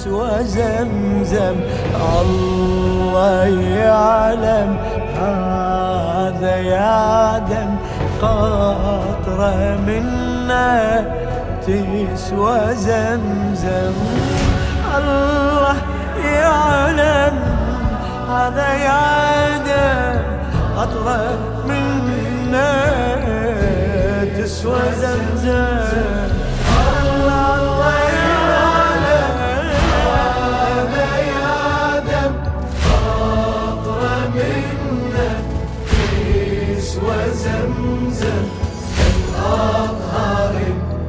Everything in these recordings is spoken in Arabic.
تسوى زمزم. الله يعلم هذا يا دم قطرة منا تسوى زمزم. الله يعلم هذا يا دم قطرة منا تسوى زمزم. الله يعلم هذا يا دم قطرة منا تسوى زمزم. الأطهار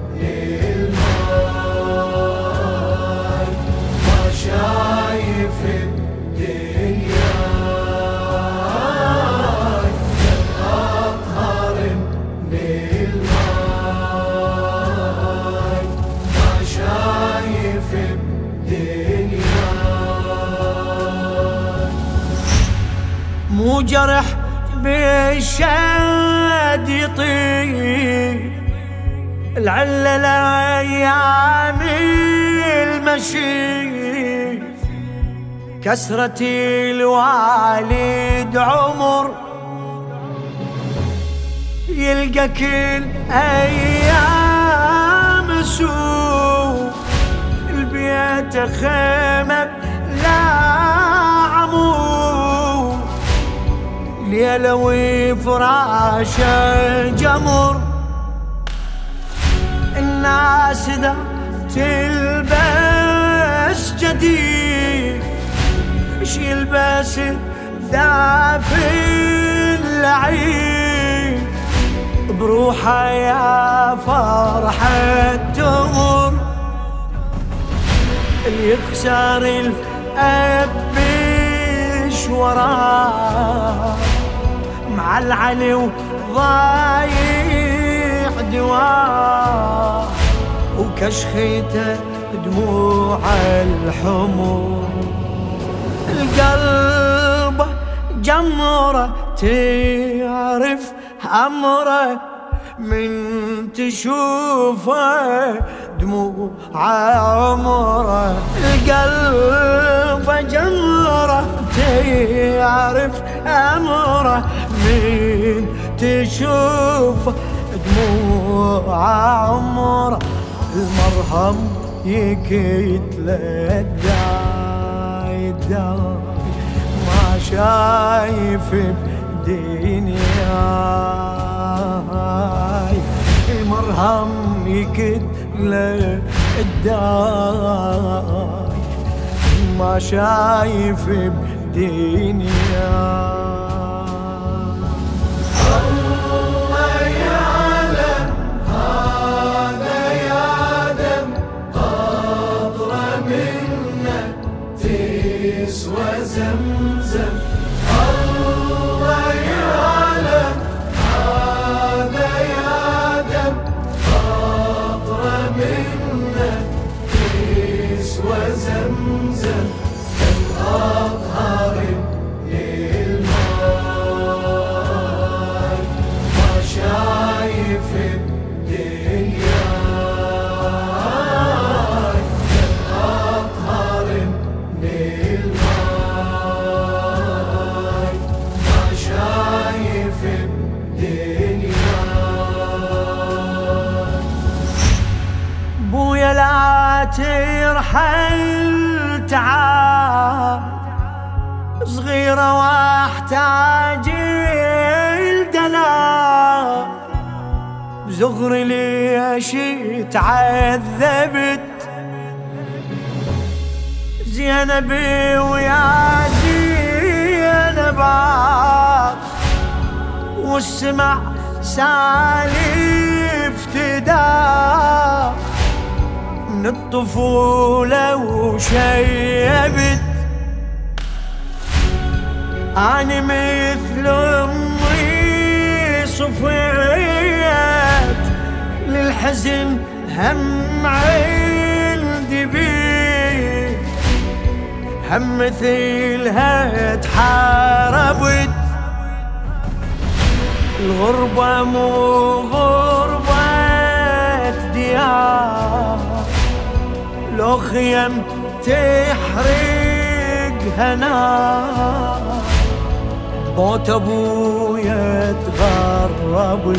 مو جرح بالشد يطير العلة الأيام المشي. كسرة الوالد عمر يلقى كل أيام سوء. البيت خيمة لا عمود ليلة وفراشه جمر. الناس ذا تلبس جديد ايش يلبس ذا في العيد. بروحه يا فرحة تمر اللي يخسر الأب وراه مع العلي وضايع دواه. وكشخيته دموع الحمر. القلب جمره تعرف أمره من تشوفه دموع عمره. القلب جمره تعرف أمره من تشوفه دموع عمره. المرهم يكتله الداي ما شايف بدنياي. المرهم يكتله الداي ما شايف بدنياي. الله يعلم هذا يا دم قطرة منا تسوى زمزم. الله يعلم هذا يا دم قطرة منا تسوى زمزم. الأطهار للماي ما شايف بدنياي. الأطهار للماي ما شايف بدنياي. بويا لا ترحل تعال صغيرة واحتاج الدلال. بزغري ليش تعذبت زينبي ويا زينب والسمع سالف تدار من الطفولة وشيبت. أنا مثل أمي صفيت للحزن هم عندي بيه. هم مثلها تحاربت. الغربة مو غربة ديار لو خيم تحرقها نار، موت ابويا تغرب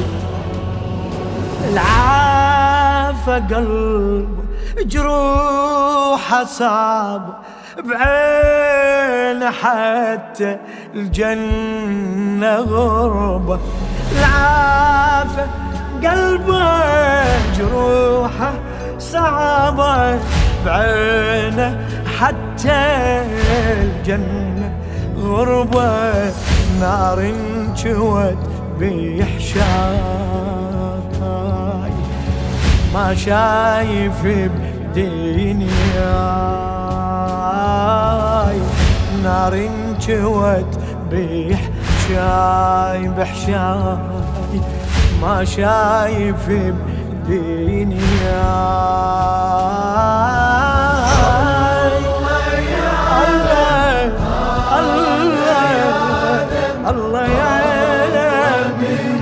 العافى قلب جروحه صعب بعينه حتى الجنة غربة. العافى قلبه جروحه صعبة بعينه حتى الجنة غربة. نار انجوت بيحشاي ما شايف بدنياي، نار انجوت بيحشاي بحشاي ما شايف بدنياي. الله يعلم،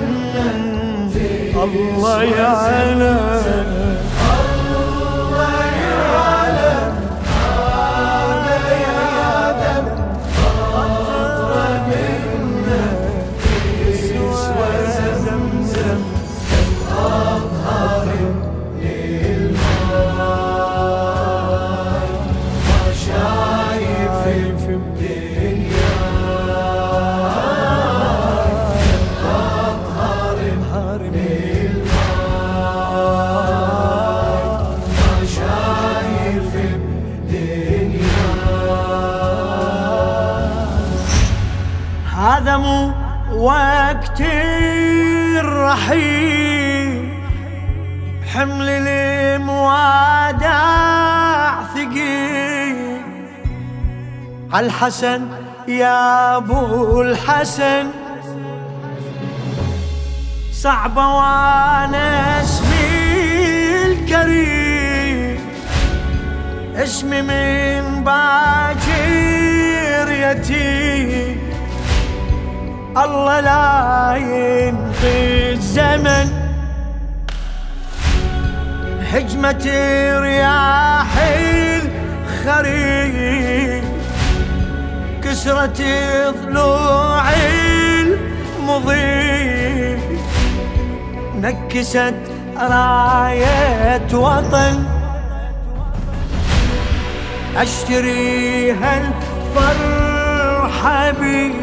الله يعلم، الله يعلم. هذا يا دم قطرة منه تسوى زمزم كالأطهار للماء. ما شايف بدنيا هذا مو وقت الرحيل، حمل الموادع ثقيل عالحسن يا ابو الحسن. صعبة وانا اسمي الكريم، اسمي من باكر يتيم. الله لا ينقي الزمن، هجمة رياح الخريف كسرت ضلوع المضيف، نكست راية وطن اشتريها الفرحة بي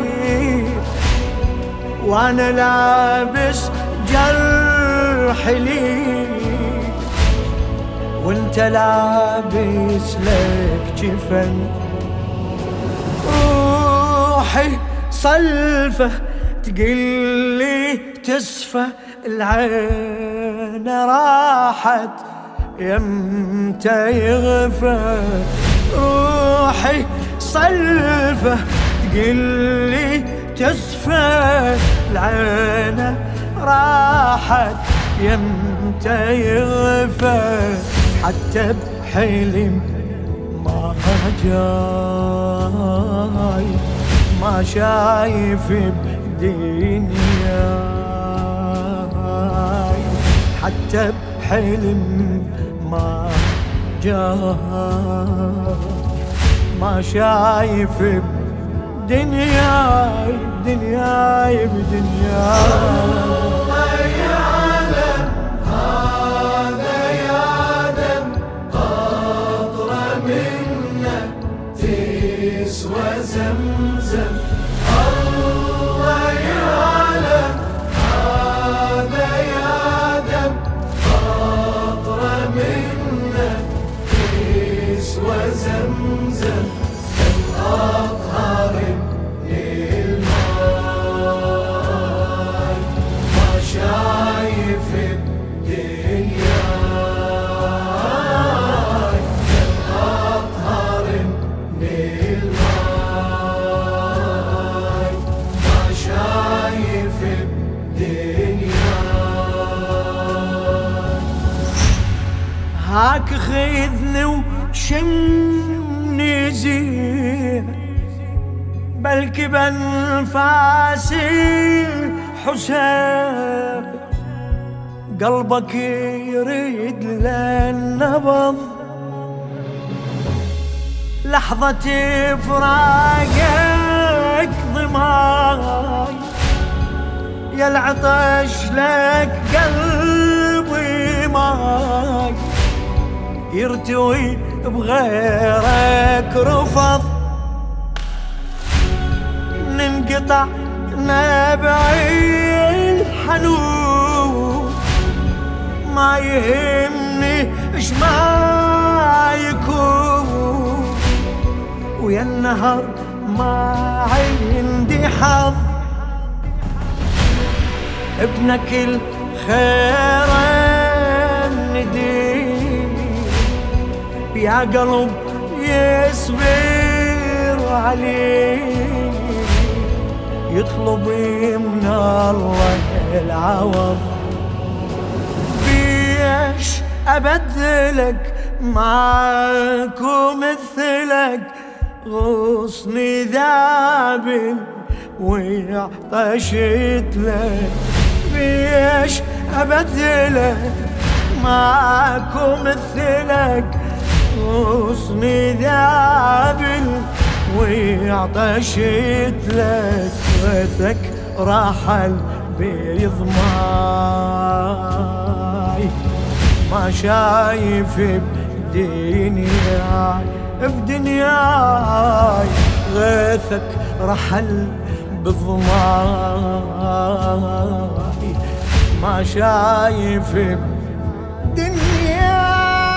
وانا لابس جرح لي، وانت لابس لك جفن. روحي صلفة تقلي تسفى، العين راحت يمتى يغفى. روحي صلفة تقلي تسفى، العين راحت يمتى يغفى. حتى بحلم ما جاي ما شايف بدنياي، حتى بحلم ما جاي ما شايف بدنياي بدنياي بدنياي. الله يعلم هذا يا دم قطرة منه تسوى زمزم. الله يعلم هذا يا دم قطرة منه تسوى زمزم كالأطهار للماء. ما شايف بدنياي كالأطهار للماء. ما شايف بدنياي. هاك خذني وشمني زين، بلكي بنفاسي حسين. قلبك يريد للنبض لحظة فراقك ضماي، يا العطش لك قلبي ماي، يرتوي بغيرك رفض، ننقطع نبعي الحنون، ما يهمني اش ما يكون، ويا النهر ما عندي حظ، ابنك الخير النديم، يا قلب يصبر عليه، يطلب من الله العوض، بيش أبدلك معاكو مثلك، غصني ذابل وعطشت لك، بيش أبدلك معاكو مثلك، غصني ذابل وعطشت لك، غثك رحل بيضماي، ما شايف بدنياي غثك رحل بضماي، ما شايف بدنياي.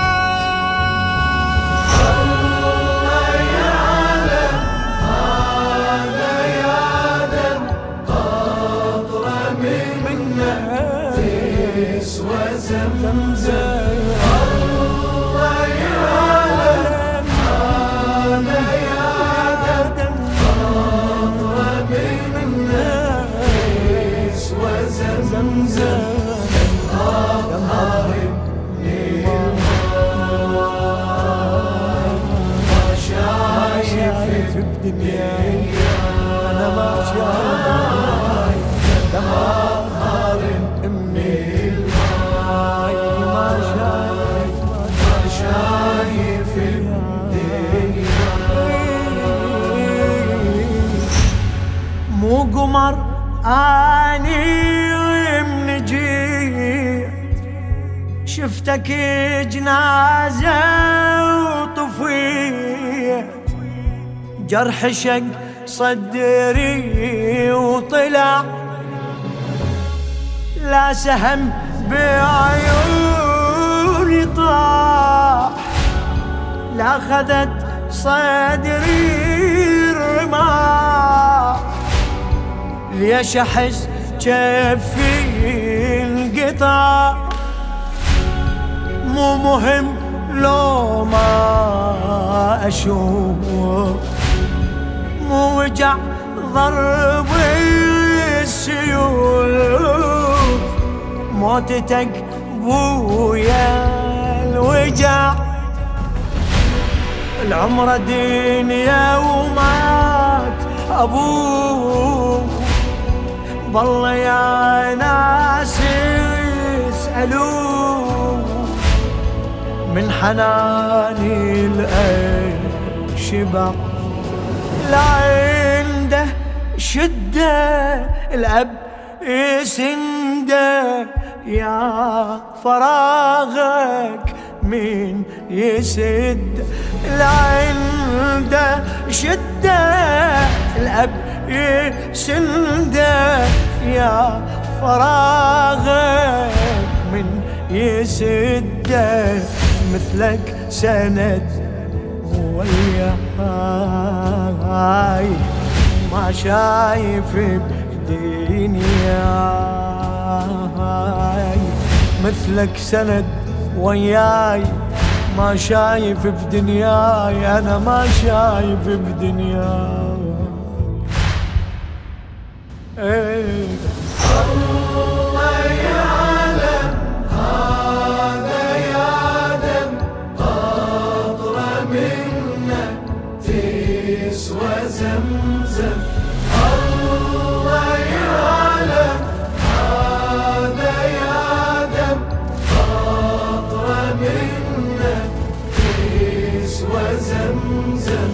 زمزم الله يعلم، هذا يا آدم أطرب منا، يسوى زمزم قاربني الماء، ما شايف بدنياي أنا، ما شايف قاربني مو قمر اني من جيت، شفتك جنازة وطفيت، جرح شق صدري وطلع، لا سهم بعيوني طاح، لا خذت صدري رماح، ليش احس جفي انقطع، مو مهم لو ما اشوف، مو وجع ضرب السيوف، موتتك بويا الوجع، العمر دنيا ومات ابوه، بالله يا ناس اسألوه، من حناني الأب شبع، لا عنده شدة الأب يسنده، يا فراغك من يسد، لا عنده شدة الأب يسنده، يا فراغك من يسده، مثلك سند وياي، ما شايف بدنياي، مثلك سند وياي، ما شايف بدنياي، أنا ما شايف بدنياي. الله يعلم، هذا يا آدم قطرة منا تسوى زمزم، الله يعلم، هذا يا آدم قطرة منا تسوى زمزم.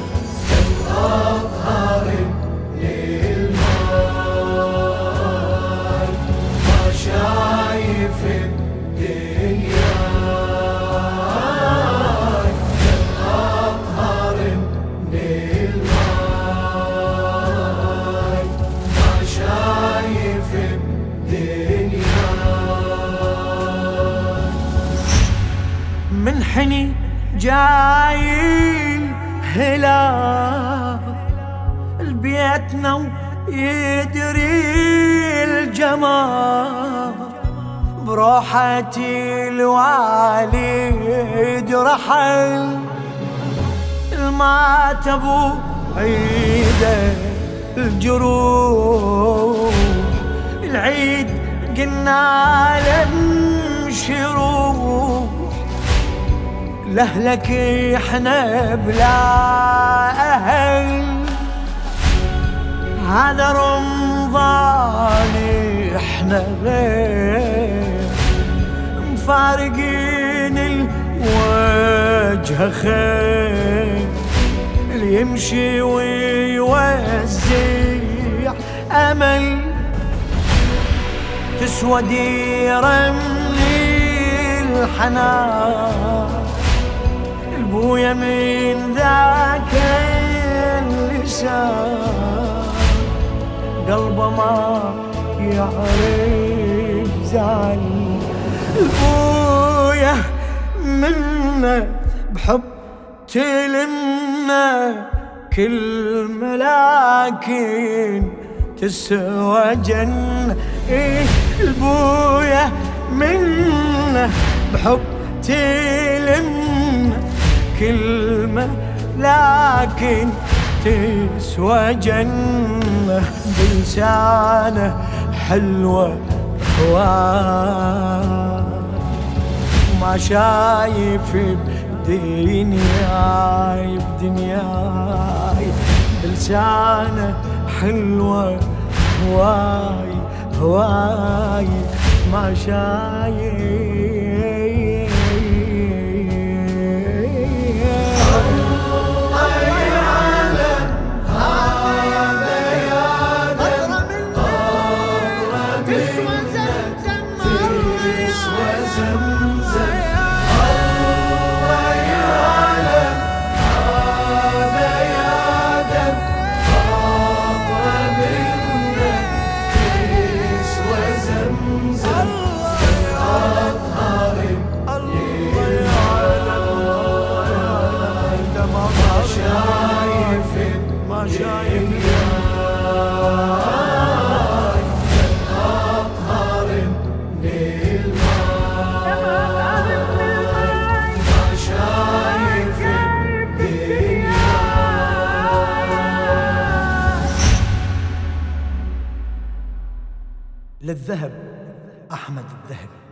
هني جاي الهلال بيتنا ويدري الجمال بروحتي الوالد رحل المات ابو عيده الجروح العيد قلنا لمشي روح لأهلك احنا بلا أهل هذا رمضان احنا غير مفارقين الوجه خير اللي يمشي ويوزع أمل تسوى ديرة من الحنان البويا من ذاك اللسان قلبه ما يعرف زعل البويا منا بحب تلمنا كلمة لكن تسوى جنة البويا منا بحب تلمنا كلمة لكن تسوى جنة بلسانه حلوة هواه ما شايف بدنياي بدنياي بلسانه حلوة هواي هواي ما شايف ما شايف ياي أطهر من الماء ما شايف الدنيا للذهب أحمد الذهبي.